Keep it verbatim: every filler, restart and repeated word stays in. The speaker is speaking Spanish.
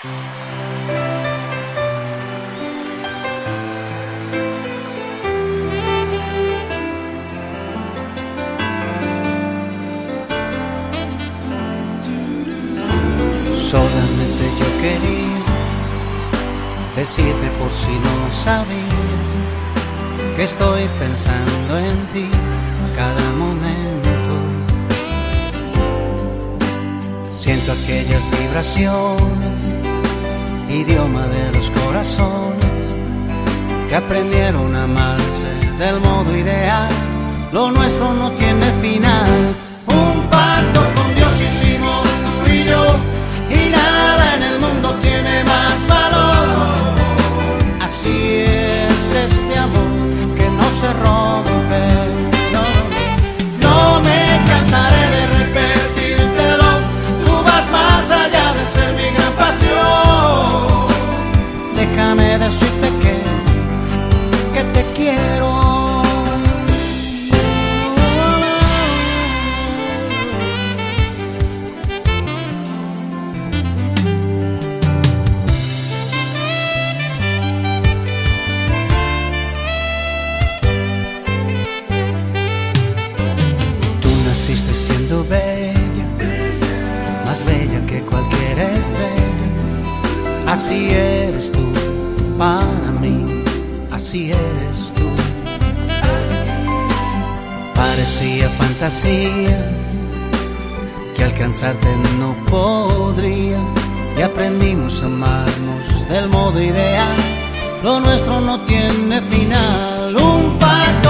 Solamente yo quería decirte, por si no sabías, que estoy pensando en ti cada momento. Siento aquellas vibraciones, idioma de los corazones, que aprendieron a amarse del modo ideal. Lo nuestro no tiene final. Un pacto con Dios hicimos tú y yo, y nada en el mundo tiene más valor. Así es este amor que no se rompe. No, no me cansaré de repetírtelo. Tú vas más allá de ser mi gran pasión. Déjame decirte que, que te quiero. Naciste siendo bella, más bella que cualquier estrella. Así eres tú para mí, así eres tú. Parecía fantasía que alcanzarte no podría, y aprendimos a amarnos del modo ideal. Lo nuestro no tiene final. Un pacto